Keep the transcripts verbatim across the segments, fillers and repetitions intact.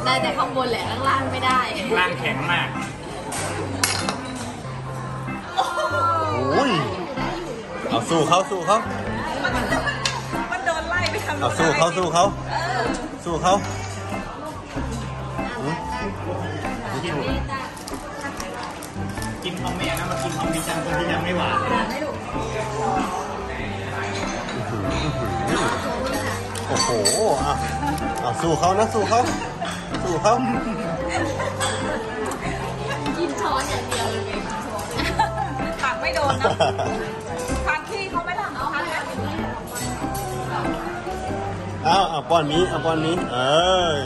ได้แต่ข้างบนแหละข้างล่างไม่ได้ล่างแข็งมากโอ้ยเอาสู้เขาสู้เขามันโดนไล่ไปทำเอาสู้เขาสู้เขาสู้เขากินคอมเมนต์นะมากินคอมเมนต์จังคนที่ยังไม่หวานโอ้โหเอาเอาสู้เขานะสู้เขาสู้เขากินช้อนอย่างเดียวเลยตักไม่โดนนะทานที่เขาไม่ทำเอาทานแบบนี้เอาเอาป้อนนี้เอาป้อนนี้เออ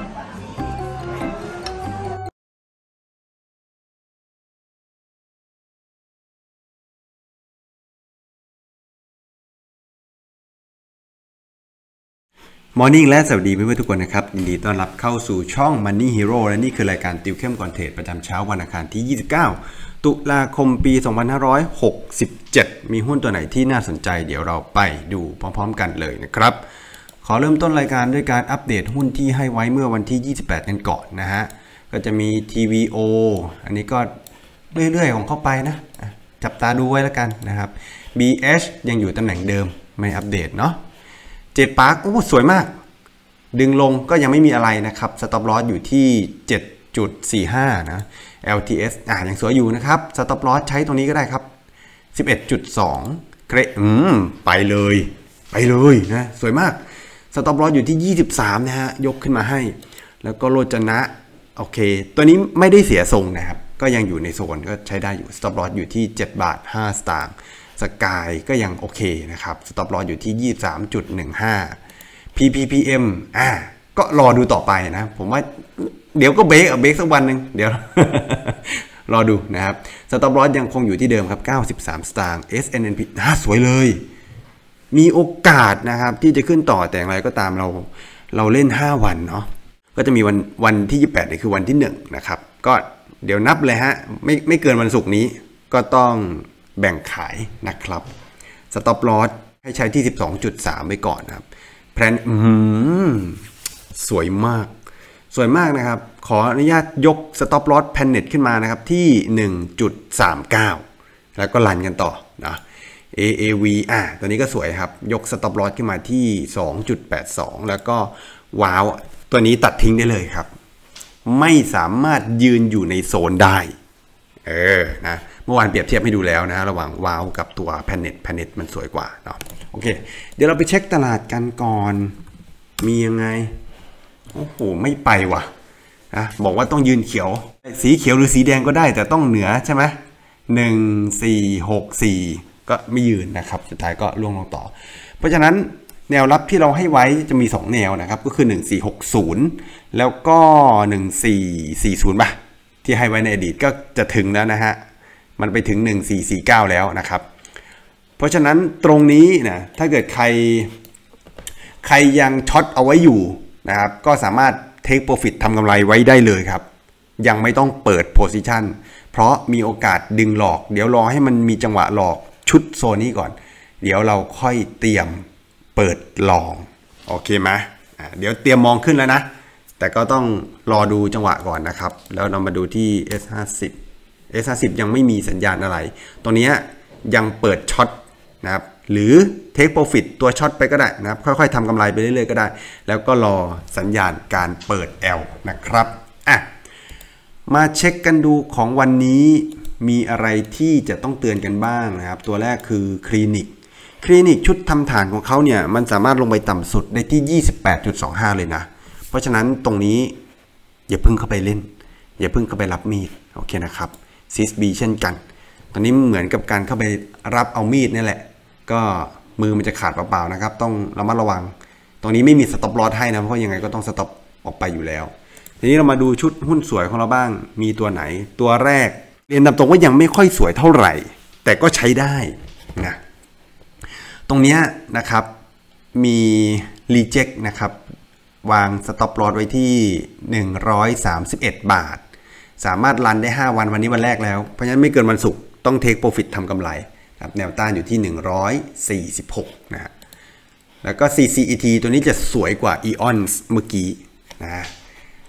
มอร์นิ่งและสวัสดีเพื่อนๆทุกคนนะครับยินดีต้อนรับเข้าสู่ช่อง Money Hero และนี่คือรายการติวเข้มก่อนเทรดประจำเช้าวันอังคารที่ยี่สิบเก้าตุลาคมปีสองพันห้าร้อยหกสิบเจ็ดมีหุ้นตัวไหนที่น่าสนใจเดี๋ยวเราไปดูพร้อมๆกันเลยนะครับขอเริ่มต้นรายการด้วยการอัปเดตหุ้นที่ให้ไว้เมื่อวันที่ยี่สิบแปดกันก่อนนะฮะก็จะมี ที วี โอ อันนี้ก็เรื่อยๆของเข้าไปนะจับตาดูไว้แล้วกันนะครับ บี เอช ยังอยู่ตำแหน่งเดิมไม่อัปเดตเนาะเจ็ด Park โอ้สวยมากดึงลงก็ยังไม่มีอะไรนะครับสต็อปลอสอยู่ที่ เจ็ดจุดสี่ห้า นะ แอล ที เอส อ่ายังสวยอยู่นะครับสต็อปลอสใช้ตรงนี้ก็ได้ครับ สิบเอ็ดจุดสอง เกรอืมไปเลยไปเลยนะสวยมากสต็อปลอสอยู่ที่ยี่สิบสามนะฮะยกขึ้นมาให้แล้วก็โรจนะโอเคตัวนี้ไม่ได้เสียทรงนะครับก็ยังอยู่ในโซนก็ใช้ได้อยู่สต็อปลอสอยู่ที่เจ็ดบาทห้าสตางค์สกายก็ยังโอเคนะครับสต็อปลอสอยู่ที่ ยี่สิบสามจุดหนึ่งห้า พี พี พี เอ็ม อ่าก็รอดูต่อไปนะผมว่าเดี๋ยวก็เบรกเบรกสักวันหนึ่งเดี๋ยว รอดูนะครับสต็อปลอสยังคงอยู่ที่เดิมครับเก้าสิบสามสตางค์ เอส เอ็น เอ็น พี น่าสวยเลยมีโอกาสนะครับที่จะขึ้นต่อแต่อย่างไรก็ตามเราเราเล่นห้าวันเนาะก็จะมีวันวันที่ยี่สิบแปดนี่คือวันที่หนึ่งนะครับก็เดี๋ยวนับเลยฮะไม่ไม่เกินวันศุกร์นี้ก็ต้องแบ่งขายนะครับสต็อปลอสให้ใช้ที่ สิบสองจุดสาม ไว้ก่อนนะครับแพลนอืมสวยมากสวยมากนะครับขออนุญาตยกสต็อปลอสแพนเน็ตขึ้นมานะครับที่ หนึ่งจุดสามเก้า แล้วก็รันกันต่อนะ เอ เอ วี อ่ะตัวนี้ก็สวยครับยกสต็อปลอสขึ้นมาที่ สองจุดแปดสอง แล้วก็ว้าวตัวนี้ตัดทิ้งได้เลยครับไม่สามารถยืนอยู่ในโซนได้เออนะเมื่อวานเปรียบเทียบให้ดูแล้วนะระหว่างว้าวกับตัวแพนเน็ตแพนเน็ตมันสวยกว่าเนาะโอเคเดี๋ยวเราไปเช็คตลาดกันก่อนมียังไงโอ้โหไม่ไปว่ะนะบอกว่าต้องยืนเขียวสีเขียวหรือสีแดงก็ได้แต่ต้องเหนือใช่ไหมหนึ่งสี่หกสี่ก็ไม่ยืนนะครับสุดท้ายก็ล่วงลงต่อเพราะฉะนั้นแนวรับที่เราให้ไว้จะมีสองแนวนะครับก็คือหนึ่งสี่หกศูนย์แล้วก็หนึ่งสี่สี่ศูนย์ป่ะที่ให้ไว้ในอดีตก็จะถึงแล้วนะฮะมันไปถึงหนึ่งสี่สี่เก้าแล้วนะครับเพราะฉะนั้นตรงนี้นะถ้าเกิดใครใครยังช็อตเอาไว้อยู่นะครับก็สามารถ take profit ทำกำไรไว้ได้เลยครับยังไม่ต้องเปิด position เพราะมีโอกาสดึงหลอกเดี๋ยวรอให้มันมีจังหวะหลอกชุดโซนนี้ก่อนเดี๋ยวเราค่อยเตรียมเปิดลองโอเคไหมอ่าเดี๋ยวเตรียมมองขึ้นแล้วนะแต่ก็ต้องรอดูจังหวะก่อนนะครับแล้วเรามาดูที่ เอส ห้าสิบ เอส ห้าสิบ ยังไม่มีสัญญาณอะไรตัวนี้ยังเปิดช็อตนะครับหรือ take profit ตัวช็อตไปก็ได้นะครับค่อยๆทำกำไรไปเรื่อยๆก็ได้แล้วก็รอสัญญาณการเปิด L นะครับอ่ะมาเช็คกันดูของวันนี้มีอะไรที่จะต้องเตือนกันบ้างนะครับตัวแรกคือคลินิกคลินิกชุดทำฐานของเขาเนี่ยมันสามารถลงไปต่ำสุดได้ที่ ยี่สิบแปดจุดสองห้า เลยนะเพราะฉะนั้นตรงนี้อย่าเพิ่งเข้าไปเล่นอย่าเพิ่งเข้าไปรับมีดโอเคนะครับ ซี เอส บี เช่นกันตอนนี้เหมือนกับการเข้าไปรับเอามีดนี่แหละก็มือมันจะขาดเปล่าๆนะครับต้องระมัดระวังตรงนี้ไม่มีสต็อปลอสให้นะเพราะยังไงก็ต้องสต็อปออกไปอยู่แล้วทีนี้เรามาดูชุดหุ้นสวยของเราบ้างมีตัวไหนตัวแรกเรียนตามตรงว่ายังไม่ค่อยสวยเท่าไหร่แต่ก็ใช้ได้นะตรงนี้นะครับมีรีเจ็คนะครับวางสต็อปลอสไว้ที่หนึ่งร้อยสามสิบเอ็ดบาทสามารถรันได้ห้าวันวันนี้วันแรกแล้วเพราะฉะนั้นไม่เกินวันศุกร์ต้องเทคโปรฟิตทำกำไรครับแนวต้านอยู่ที่หนึ่งร้อยสี่สิบหกนะฮะแล้วก็ ซี ซี อี ที ตัวนี้จะสวยกว่า อี โอ เอ็น เมื่อกี้นะ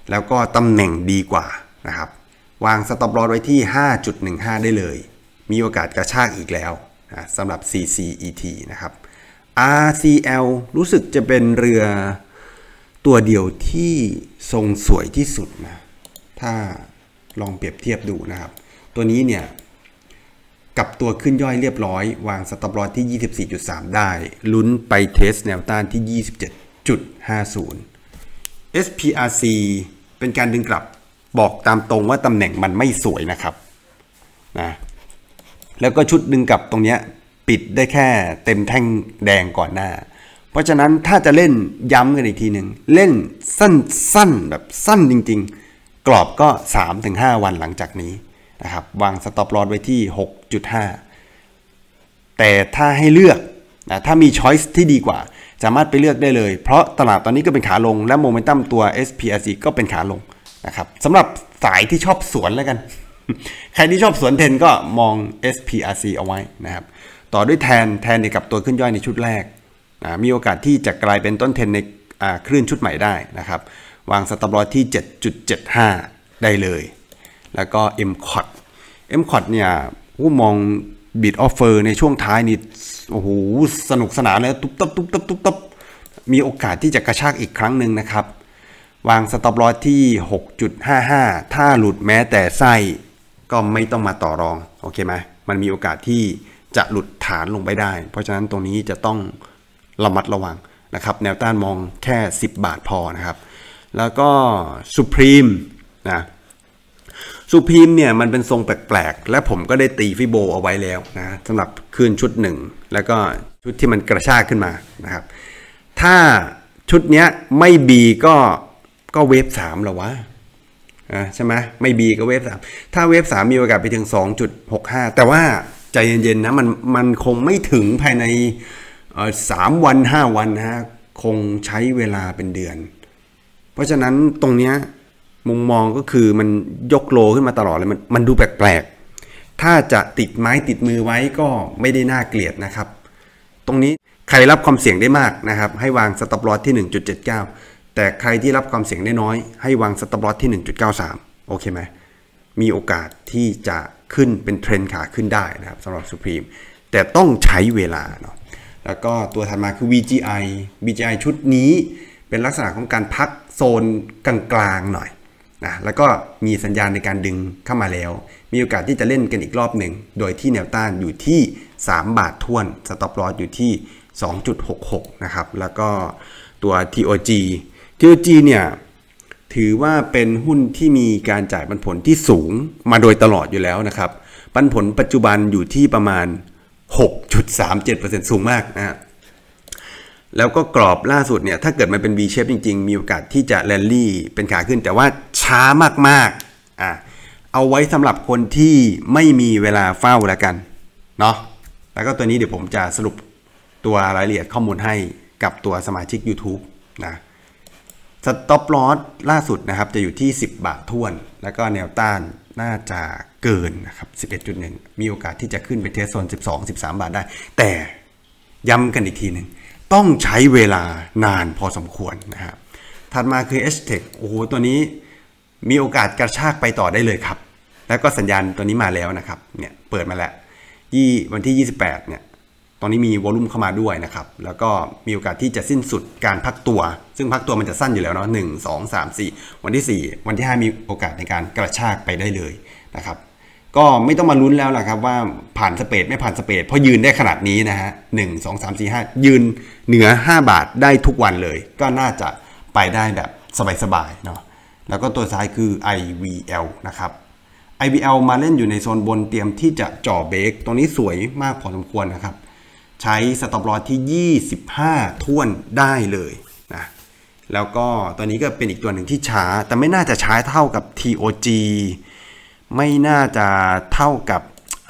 แล้วก็ตำแหน่งดีกว่านะครับวางสต็อปลอสไว้ที่ ห้าจุดหนึ่งห้า ได้เลยมีโอกาสกระชากอีกแล้วนะสำหรับ ซี ซี อี ที นะครับ อาร์ ซี แอล รู้สึกจะเป็นเรือตัวเดียวที่ทรงสวยที่สุดนะถ้าลองเปรียบเทียบดูนะครับตัวนี้เนี่ยกับตัวขึ้นย่อยเรียบร้อยวางสต็อปลอสที่ ยี่สิบสี่จุดสาม ได้ลุ้นไปเทสแนวต้านที่ ยี่สิบเจ็ดจุดห้าศูนย์ เอส พี อาร์ ซี เป็นการดึงกลับบอกตามตรงว่าตำแหน่งมันไม่สวยนะครับนะแล้วก็ชุดดึงกลับตรงนี้ปิดได้แค่เต็มแท่งแดงก่อนหน้าเพราะฉะนั้นถ้าจะเล่นย้ำกันอีกทีหนึ่งเล่นสั้นๆแบบสั้นจริงๆกรอบก็ สามถึงห้า วันหลังจากนี้นะครับวางสต็อปลอสไว้ที่ หกจุดห้า แต่ถ้าให้เลือกนะถ้ามีช้อยส์ที่ดีกว่าสามารถไปเลือกได้เลยเพราะตลาดตอนนี้ก็เป็นขาลงและโมเมนตัมตัว เอส พี อาร์ ซี ก็เป็นขาลงนะครับสำหรับสายที่ชอบสวนแล้วกัน ใครที่ชอบสวนเทรนก็มอง เอส พี อาร์ ซี เอาไว้นะครับต่อด้วยแทนแทนกับตัวขึ้นย่อยในชุดแรกนะมีโอกาสที่จะกลายเป็นต้นเทรนในคลื่นชุดใหม่ได้นะครับวางสต็อปลอสที่ เจ็ดจุดเจ็ดห้า ได้เลยแล้วก็ เอ็ม ซี โอ ที เอ็ม ซี โอ ที เนี่ยผู้มองบิดออฟเฟอร์ในช่วงท้ายนี่โอ้โหสนุกสนานเลยตุ๊บตับตุ๊บตับตุ๊บตับมีโอกาสที่จะกระชากอีกครั้งหนึ่งนะครับวางสต็อปลอสที่ หกจุดห้าห้า ถ้าหลุดแม้แต่ไส้ก็ไม่ต้องมาต่อรองโอเคไหมมันมีโอกาสที่จะหลุดฐานลงไปได้เพราะฉะนั้นตรงนี้จะต้องระมัดระวังนะครับแนวต้านมองแค่สิบบาทพอนะครับแล้วก็ Supreme นะซูพรีมเนี่ยมันเป็นทรงแปลกๆและผมก็ได้ตีฟิโบเอาไว้แล้วนะสำหรับคืนชุดหนึ่งแล้วก็ชุดที่มันกระชากขึ้นมานะครับถ้าชุดเนี้ยไม่บีก็ก็เวฟสามหรอวะอ่าใช่ไหมไม่บีก็เวฟสามถ้าเวฟสามมีโอกาสไปถึง สองจุดหกห้า แต่ว่าใจเย็นๆนะมันมันคงไม่ถึงภายในเอ่อสามวันห้าวันนะฮะคงใช้เวลาเป็นเดือนเพราะฉะนั้นตรงเนี้ยมุมมองก็คือมันยกโลขึ้นมาตลอดเลยมันมันดูแปลกๆถ้าจะติดไม้ติดมือไว้ก็ไม่ได้น่าเกลียดนะครับตรงนี้ใครรับความเสี่ยงได้มากนะครับให้วางสต็อปลอสที่ หนึ่งจุดเจ็ดเก้า แต่ใครที่รับความเสี่ยงได้น้อยให้วางสต็อปลอสที่ หนึ่งจุดเก้าสาม โอเคไหมมีโอกาสที่จะขึ้นเป็นเทรนขาขึ้นได้นะครับสำหรับ Supreme แต่ต้องใช้เวลาเนาะแล้วก็ตัวถัดมาคือ วี จี ไอ วี จี ไอ ชุดนี้เป็นลักษณะของการพักโซนกลางๆหน่อยนะแล้วก็มีสัญญาณในการดึงเข้ามาแล้วมีโอกาสที่จะเล่นกันอีกรอบหนึ่งโดยที่แนวต้านอยู่ที่สามบาทท้วนสต็อปลอสอยู่ที่ สองจุดหกหก นะครับแล้วก็ตัว ที โอ จี ที โอ จี เนี่ยถือว่าเป็นหุ้นที่มีการจ่ายปันผลที่สูงมาโดยตลอดอยู่แล้วนะครับปันผลปัจจุบันอยู่ที่ประมาณ หกจุดสามเจ็ดเปอร์เซ็นต์ สูงมากนะฮะแล้วก็กรอบล่าสุดเนี่ยถ้าเกิดมันเป็น V shape จริงๆมีโอกาสที่จะแรลลี่เป็นขาขึ้นแต่ว่าช้ามากๆอ่ะเอาไว้สำหรับคนที่ไม่มีเวลาเฝ้าแล้วกันเนาะแล้วก็ตัวนี้เดี๋ยวผมจะสรุปตัวรายละเอียดข้อมูลให้กับตัวสมาชิก YouTube นะสต็อปลอสล่าสุดนะครับจะอยู่ที่สิบบาทท้วนแล้วก็แนวต้านน่าจะเกินนะครับ สิบเอ็ดจุดหนึ่ง มีโอกาสที่จะขึ้นไปเทสโซนสิบสอง สิบสามบาทได้แต่ย้ำกันอีกทีหนึ่งต้องใช้เวลานานพอสมควรนะครับถัดมาคือ เอช เทค โอ้โหตัวนี้มีโอกาสกระชากไปต่อได้เลยครับแล้วก็สัญญาณตัวนี้มาแล้วนะครับเนี่ยเปิดมาแล้วยี่วันที่ยี่สิบแปดเนี่ยตอนนี้มีวอลุ่มเข้ามาด้วยนะครับแล้วก็มีโอกาสที่จะสิ้นสุดการพักตัวซึ่งพักตัวมันจะสั้นอยู่แล้วเนาะหนึ่ง สอง สาม สี่วันที่สี่วันที่ห้ามีโอกาสในการกระชากไปได้เลยนะครับก็ไม่ต้องมาลุ้นแล้วล่ะครับว่าผ่านสเปดไม่ผ่านสเปดเพราะยืนได้ขนาดนี้นะฮะหนึ่ง สอง สาม สี่ ห้ายืนเหนือห้าบาทได้ทุกวันเลยก็น่าจะไปได้แบบสบายๆเนาะแล้วก็ตัวซ้ายคือ ไอ วี แอล นะครับ ไอ วี แอล มาเล่นอยู่ในโซนบนเตรียมที่จะจ่อเบรกตรงนี้สวยมากพอสมควรนะครับใช้สต็อปลอสที่ยี่สิบห้าท้วนได้เลยนะแล้วก็ตัวนี้ก็เป็นอีกตัวหนึ่งที่ช้าแต่ไม่น่าจะช้าเท่ากับ ที โอ จี ไม่น่าจะเท่ากับ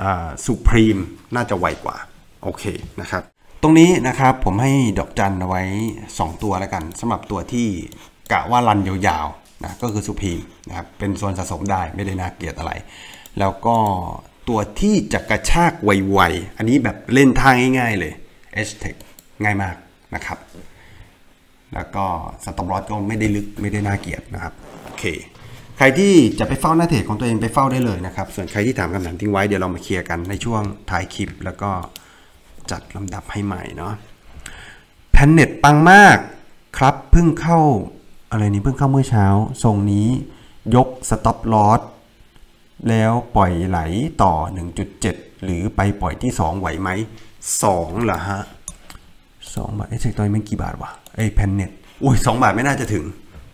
Supreme น่าจะไวกว่าโอเคนะครับตรงนี้นะครับผมให้ดอกจันเอาไว้สองตัวแล้วกันสำหรับตัวที่กะว่ารันยาวๆนะก็คือ Supreme นะครับเป็นโซนสะสมได้ไม่ได้น่าเกลียดอะไรแล้วก็ตัวที่จะกระชากไวๆอันนี้แบบเล่นท่าง่ายๆเลย เอช เทค ง่ายมากนะครับแล้วก็สต็อปลอสก็ไม่ได้ลึกไม่ได้น่าเกลียดนะครับเคใครที่จะไปเฝ้าหน้าเพจของตัวเองไปเฝ้าได้เลยนะครับส่วนใครที่ถามคำถามทิ้งไว้เดี๋ยวเรามาเคลียร์กันในช่วงท้ายคลิปแล้วก็จัดลำดับให้ใหม่เนาะแพนเน็ตปังมากครับเพิ่งเข้าอะไรนี้เพิ่งเข้าเมื่อเช้าทรงนี้ยกสต็อปลอสแล้วปล่อยไหลต่อ หนึ่งจุดเจ็ด หรือไปปล่อยที่สองไหวไหมสองเหรอฮะสองบาทเอ๊ะเช็คตัวนี้มันกี่บาทวะไอ้แพนเน็ตอุ้ยสองบาทไม่น่าจะถึง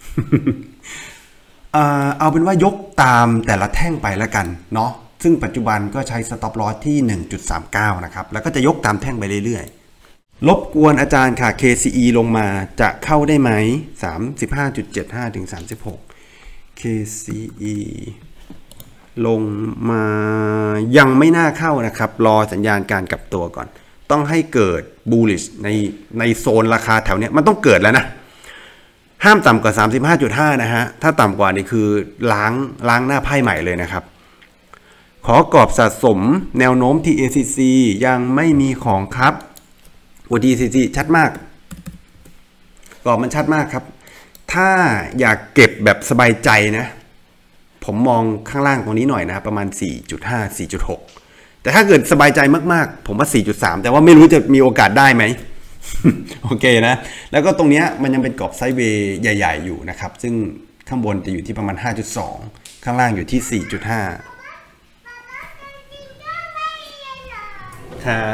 เอาเป็นว่ายกตามแต่ละแท่งไปแล้วกันเนาะซึ่งปัจจุบันก็ใช้สต็อปลอสที่ หนึ่งจุดสามเก้า นะครับแล้วก็จะยกตามแท่งไปเรื่อยๆรบกวนอาจารย์ค่ะ เค ซี อี ลงมาจะเข้าได้ไหม สามสิบห้าจุดเจ็ดห้า ถึง สามสิบหก เค ซี อี ลงมายังไม่น่าเข้านะครับรอสัญญาณการกลับตัวก่อนต้องให้เกิด bullish ในในโซนราคาแถวเนี้ยมันต้องเกิดแล้วนะห้ามต่ำกว่า สามสิบห้าจุดห้า นะฮะถ้าต่ำกว่านี่คือล้างล้างหน้าไพ่ใหม่เลยนะครับขอกรอบสะสมแนวโน้ม ที เอ ซี ซี ยังไม่มีของครับ โอ ที ซี ซี ชัดมากกรอบมันชัดมากครับถ้าอยากเก็บแบบสบายใจนะผมมองข้างล่างตรงนี้หน่อยนะประมาณ สี่จุดห้า สี่จุดหก แต่ถ้าเกิดสบายใจมากๆผมว่า สี่จุดสาม แต่ว่าไม่รู้จะมีโอกาสได้ไหม โอเคนะแล้วก็ตรงนี้มันยังเป็นกรอบไซด์เวย์ใหญ่ๆอยู่นะครับซึ่งข้างบนจะอยู่ที่ประมาณ ห้าจุดสอง ข้างล่างอยู่ที่ สี่จุดห้า ขา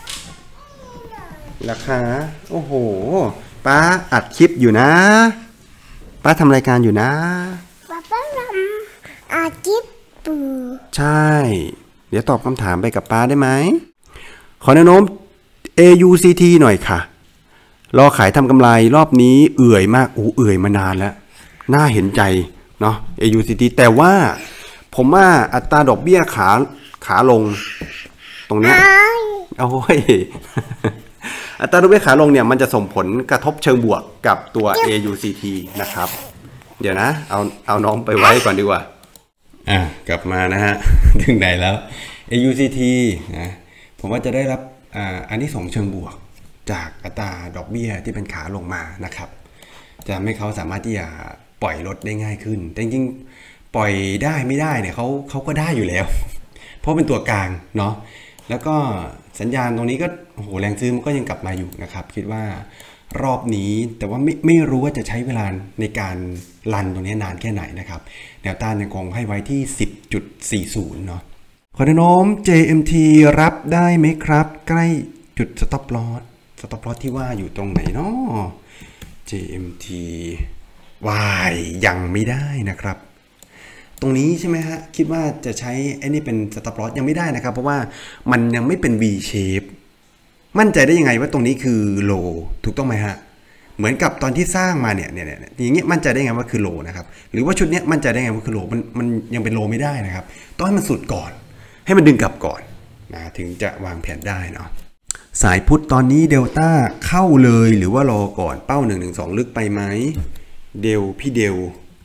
ราคาโอ้โหป้าอัดคลิปอยู่นะป้าทำรายการอยู่นะป้าป้าทำอาชีพปูใช่เดี๋ยวตอบคำถามไปกับป้าได้ไหมขอแนวโน้ม เอ ยู ซี ที หน่อยค่ะรอขายทำกำไรรอบนี้เอื่อยมากอู้เอื่อยมานานแล้วน่าเห็นใจเนาะ เอ ยู ซี ที แต่ว่าผมว่าอัตราดอกเบี้ยขาขาลงตรงเนี้ยโอ้ย อัตราดอกเบี้ยขาลงเนี่ยมันจะส่งผลกระทบเชิงบวกกับตัว เอ ยู ซี ที นะครับเดี๋ยวนะเอาเอาน้องไปไว้ก่อนดีกว่าอ่ะกลับมานะฮะ ถึงไหนแล้ว เอ ยู ซี ที นะผมว่าจะได้รับอ่าอันที่สองเชิงบวกจากอัตราดอกเบี้ยที่เป็นขาลงมานะครับจะทำให้เขาสามารถที่จะปล่อยลดได้ง่ายขึ้นแต่จริงๆปล่อยได้ไม่ได้เนี่ยเขาเขาก็ได้อยู่แล้ว เพราะเป็นตัวกลางเนาะแล้วก็สัญญาณตรงนี้ก็โอ้โหแรงซื้อมันก็ยังกลับมาอยู่นะครับคิดว่ารอบนี้แต่ว่าไม่ไม่รู้ว่าจะใช้เวลาในการรันตรงนี้นานแค่ไหนนะครับแนวต้านยังคงให้ไว้ที่ สิบจุดสี่ศูนย์ เนาะขอแนวโน้ม เจ เอ็ม ที รับได้ไหมครับใกล้จุด stop loss stop loss ที่ว่าอยู่ตรงไหนเนาะ เจ เอ็ม ที วายยังไม่ได้นะครับตรงนี้ใช่ไหมฮะคิดว่าจะใช้ไอ้นี่เป็น stop loss ยังไม่ได้นะครับเพราะว่ามันยังไม่เป็น V shape มั่นใจได้ยังไงว่าตรงนี้คือ low ถูกต้องไหมฮะเหมือนกับตอนที่สร้างมาเนี่ยเนี่ยอย่างเงี้ยมั่นใจได้ไงว่าคือ low นะครับหรือว่าชุดเนี้ยมั่นใจได้ไงว่าคือ low มันมันยังเป็น low ไม่ได้นะครับต้องให้มันสุดก่อนให้มันดึงกลับก่อนนะถึงจะวางแผนได้เนาะสายพุทธตอนนี้เดลต้าเข้าเลยหรือว่ารอก่อนเป้าหนึ่งหนึ่งสองลึกไปไหมเดลพี่เดล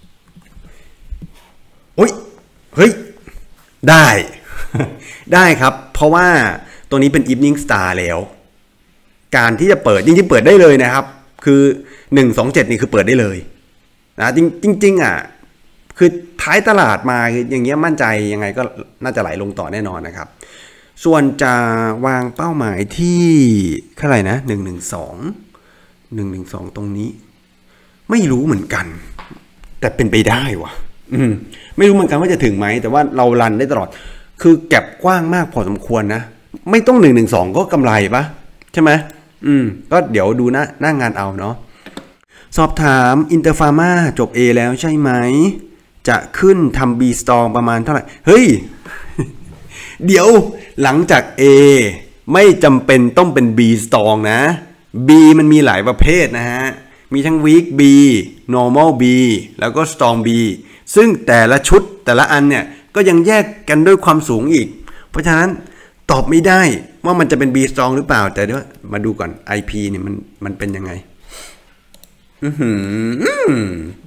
โอ้ยเฮ้ยได้ ได้ครับเพราะว่าตัวนี้เป็น Evening Star แล้วการที่จะเปิดจริงๆเปิดได้เลยนะครับคือหนึ่งสองเจ็ดนี่คือเปิดได้เลยนะจริงจริงอ่ะคือท้ายตลาดมาอย่างเงี้ยมั่นใจยังไงก็น่าจะไหลลงต่อแน่นอนนะครับส่วนจะวางเป้าหมายที่เท่าไหร่นะหนึ่งหนึ่งสองหนึ่งหนึ่งสองตรงนี้ไม่รู้เหมือนกันแต่เป็นไปได้วะอืมไม่รู้เหมือนกันว่าจะถึงไหมแต่ว่าเรารันได้ตลอดคือแก็บกว้างมากพอสมควรนะไม่ต้องหนึ่งหนึ่งสองก็กำไรปะใช่ไหมอืมก็เดี๋ยวดูหน้าหน้างานเอาเนาะสอบถามอินเตอร์ฟาร์มาจบ A แล้วใช่ไหมจะขึ้นทำ B strong ประมาณเท่าไหร่เฮ้ย เดี๋ยวหลังจาก A ไม่จำเป็นต้องเป็น B strong นะ B มันมีหลายประเภทนะฮะมีทั้ง weak B normal B แล้วก็ strong B ซึ่งแต่ละชุดแต่ละอันเนี่ยก็ยังแยกกันด้วยความสูงอีกเพราะฉะนั้นตอบไม่ได้ว่ามันจะเป็น B strong หรือเปล่าแต่เดี๋ยวมาดูก่อน ไอ พี เนี่ยมันมันเป็นยังไงอือหือ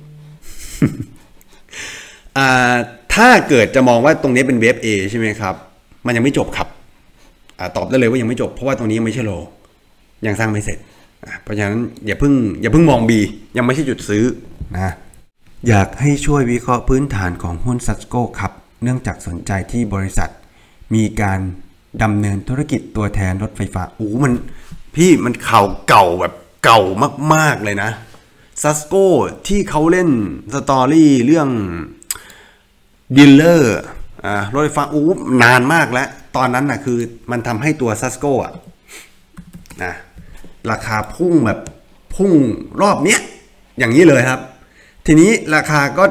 อ่าถ้าเกิดจะมองว่าตรงนี้เป็นเวฟ A ใช่ไหมครับมันยังไม่จบครับอ่าตอบได้เลยว่ายังไม่จบเพราะว่าตรงนี้ยังไม่ใช่โลยังสร้างไม่เสร็จเพราะฉะนั้นอย่าเพิ่งอย่าเพิ่งมอง B ยังไม่ใช่จุดซื้อนะอยากให้ช่วยวิเคราะห์พื้นฐานของหุ้นซัสโก้ครับเนื่องจากสนใจที่บริษัทมีการดำเนินธุรกิจตัวแทนรถไฟฟ้าโอ้มันพี่มันข่าวเก่าแบบเก่ามากๆเลยนะซัสโก้ที่เขาเล่นสตอรี่เรื่องดีลเลอร์อ่ารถไฟฟ้าอู้นานมากแล้วตอนนั้นนะคือมันทำให้ตัวซัสโก้อะนะราคาพุ่งแบบพุ่งรอบเนี้ยอย่างนี้เลยครับทีนี้ราคาก็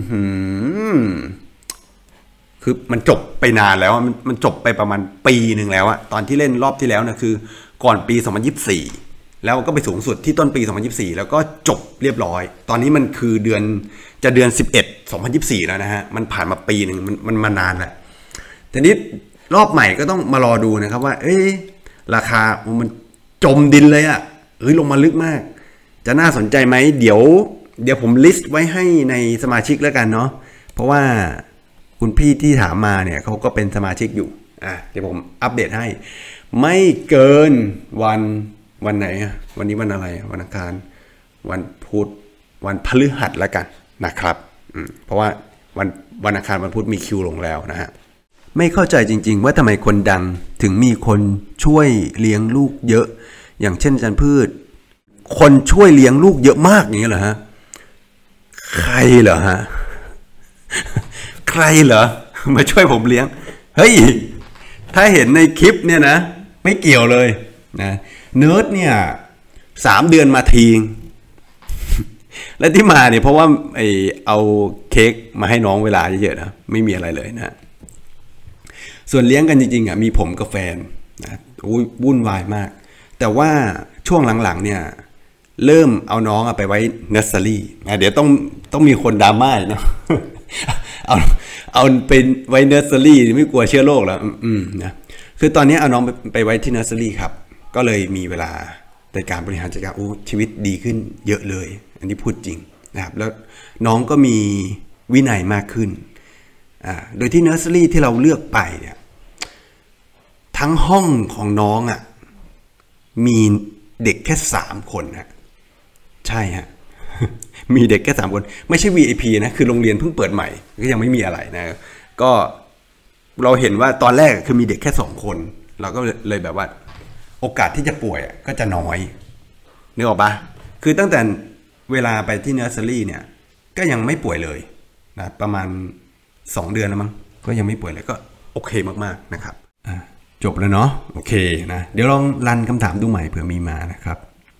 คือมันจบไปนานแล้วมันมันจบไปประมาณปีหนึ่งแล้วอะตอนที่เล่นรอบที่แล้วนะคือก่อนปีสองพันยี่สิบสี่แล้วก็ไปสูงสุดที่ต้นปีสองพันยี่สิบสี่แล้วก็จบเรียบร้อยตอนนี้มันคือเดือนจะเดือนสิบเอ็ด สองพันยี่สิบสี่แล้วนะฮะมันผ่านมาปีหนึ่งมันมันมานานแล้วทีนี้รอบใหม่ก็ต้องมารอดูนะครับว่าเอ๊ะราคามันจมดินเลยอะเฮ้ยลงมาลึกมากจะน่าสนใจไหมเดี๋ยวเดี๋ยวผมลิสต์ไว้ให้ในสมาชิกแล้วกันเนาะเพราะว่าคุณพี่ที่ถามมาเนี่ยเขาก็เป็นสมาชิกอยู่อ่ะเดี๋ยวผมอัปเดตให้ไม่เกินวันวันไหนวันนี้วันอะไรวันอังคารวันพุธวันพฤหัสแล้วกันนะครับเพราะว่าวันวันอังคารวันพุธมีคิวลงแล้วนะฮะไม่เข้าใจจริงๆว่าทำไมคนดังถึงมีคนช่วยเลี้ยงลูกเยอะอย่างเช่นอาจารย์พืชคนช่วยเลี้ยงลูกเยอะมากอย่างนี้เหรอฮะใครเหรอฮะใครเหรอมาช่วยผมเลี้ยงเฮ้ยถ้าเห็นในคลิปเนี่ยนะไม่เกี่ยวเลยนะเนิร์ดเนี่ยสามเดือนมาทีและที่มาเนี่ยเพราะว่าไอเอาเค้กมาให้น้องเวลาเยอะๆนะไม่มีอะไรเลยนะส่วนเลี้ยงกันจริงๆอ่ะมีผมกับแฟนนะวุ่นวายมากแต่ว่าช่วงหลังๆเนี่ยเริ่มเอาน้องไปไว้เนอร์เซอรี่เดี๋ยวต้องต้องมีคนดราม่าเนาะเอาเอาเป็นไว้เนอร์เซอรี่ไม่กลัวเชื้อโรคแล้วอืมนะคือตอนนี้เอาน้องไปไปไว้ที่เนอร์เซอรี่ครับก็เลยมีเวลาในการบริหารจัดการโอ้ชีวิตดีขึ้นเยอะเลยอันนี้พูดจริงนะครับแล้วน้องก็มีวินัยมากขึ้นอ่าโดยที่เนอร์เซอรี่ที่เราเลือกไปเนี่ยทั้งห้องของน้องอ่ะมีเด็กแค่สามคนฮะใช่ฮะ มีเด็กแค่สามคนไม่ใช่ วี ไอ พี นะคือโรงเรียนเพิ่งเปิดใหม่ก็ยังไม่มีอะไรนะก็เราเห็นว่าตอนแรกคือมีเด็กแค่สองคนเราก็เลยแบบว่าโอกาสที่จะป่วยก็จะน้อยนึกออกปะคือตั้งแต่เวลาไปที่เนอร์เซอรี่เนี่ยก็ยังไม่ป่วยเลยนะประมาณสองเดือนแล้วมั้งก็ยังไม่ป่วยเลยก็โอเคมากๆนะครับจบแล้วเนาะโอเคนะเดี๋ยวลองรันคำถามดูใหม่เผื่อมีมานะครับ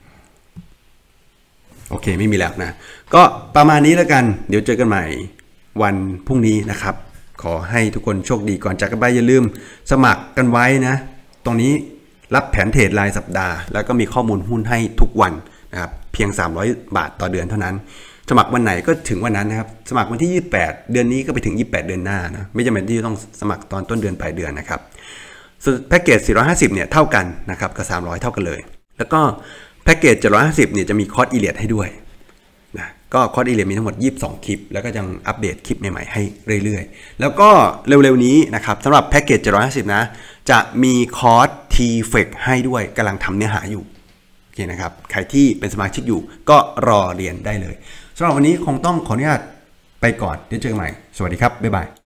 โอเคไม่มีแล้วนะก็ประมาณนี้แล้วกันเดี๋ยวเจอกันใหม่วันพรุ่งนี้นะครับขอให้ทุกคนโชคดีก่อนจากกันไปอย่าลืมสมัครกันไว้นะตรงนี้รับแผนเทรดรายสัปดาห์แล้วก็มีข้อมูลหุ้นให้ทุกวันนะครับเพียงสามร้อยบาทต่อเดือนเท่านั้นสมัครวันไหนก็ถึงวันนั้นนะครับสมัครวันที่ยี่สิบแปดเดือนนี้ก็ไปถึงยี่สิบแปดเดือนหน้านะไม่จำเป็นที่ต้องสมัครตอนต้นเดือนปลายเดือนนะครับส่วนแพ็กเกจสี่ร้อยห้าสิบเนี่ยเท่ากันนะครับกับสามร้อยเท่ากันเลยแล้วก็แพ็กเกจเจ็ดร้อยห้าสิบเนี่ยจะมีคอร์สอีเลียดให้ด้วยนะก็คอร์สอีเลียดมีทั้งหมดยี่สิบสองคลิปแล้วก็ยังอัปเดตคลิปใหม่ๆให้เรื่อยๆแล้วก็เร็วๆนี้นะครับสำหรับแพ็กเกจเจ็ดร้อยห้าสิบนะจะมีคอร์ส ที เฟ อี ซี ให้ด้วยกำลังทำเนื้อหาอยู่โอเคนะครับใครที่เป็นสมาชิกอยู่ก็รอเรียนได้เลยสำหรับวันนี้คงต้องขออนุญาตไปก่อนเดี๋ยวเจอกันใหม่สวัสดีครับบ๊ายบาย